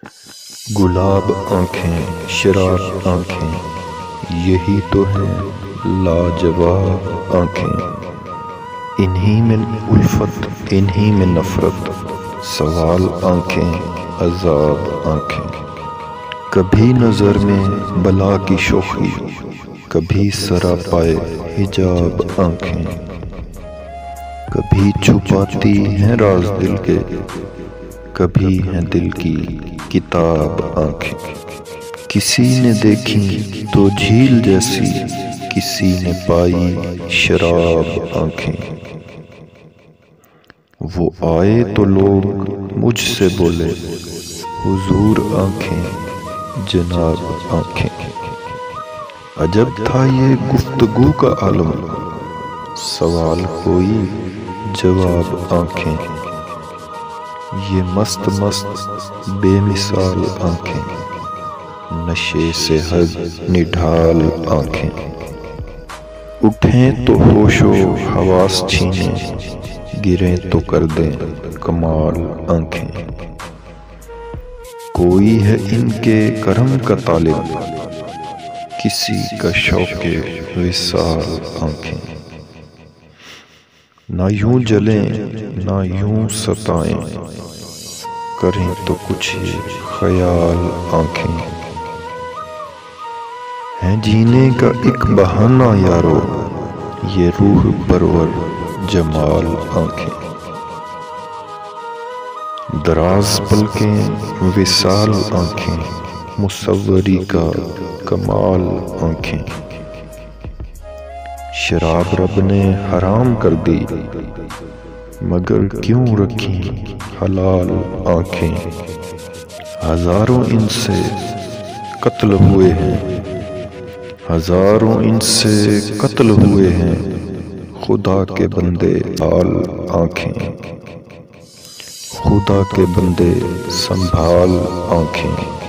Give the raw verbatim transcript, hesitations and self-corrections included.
گلاب آنکھیں شراب آنکھیں یہی تو ہیں لاجواب آنکھیں، انہی میں الفت انہی میں نفرت، سوال آنکھیں عذاب آنکھیں۔ کبھی نظر میں بلا کی شوخی، کبھی سراپائے حجاب آنکھیں، کبھی چھپاتی ہیں راز دل کے، کبھی ہیں دل کی کتاب آنکھیں۔ کسی نے دیکھی تو جھیل جیسی، کسی نے پائی شراب آنکھیں۔ وہ آئے تو لوگ مجھ سے بولے، حضور آنکھیں جناب آنکھیں۔ عجب تھا یہ گفتگو کا عالم، سوال کوئی جواب آنکھیں۔ یہ مست مست بے مثال آنکھیں، نشے سے حد نڈھال آنکھیں۔ اٹھیں تو ہوش و حواس چھینیں، گریں تو کر دیں کمال آنکھیں۔ کوئی ہے ان کے کرم کا طالب، کسی کا شوق وصال آنکھیں۔ نہ یوں جلیں نہ یوں ستائیں، کریں تو کچھ یہ خیال آنکھیں۔ ہیں جینے کا ایک بہانہ یارو، یہ روح پرور جمال آنکھیں۔ دراز پلکیں وصال آنکھیں، مصوری کا کمال آنکھیں۔ شراب رب نے حرام کر دی، مگر کیوں رکھیں حلال آنکھیں۔ ہزاروں ان سے قتل ہوئے ہیں، ہزاروں ان سے قتل ہوئے ہیں، خدا کے بندے آل آنکھیں، خدا کے بندے سنبھال آنکھیں۔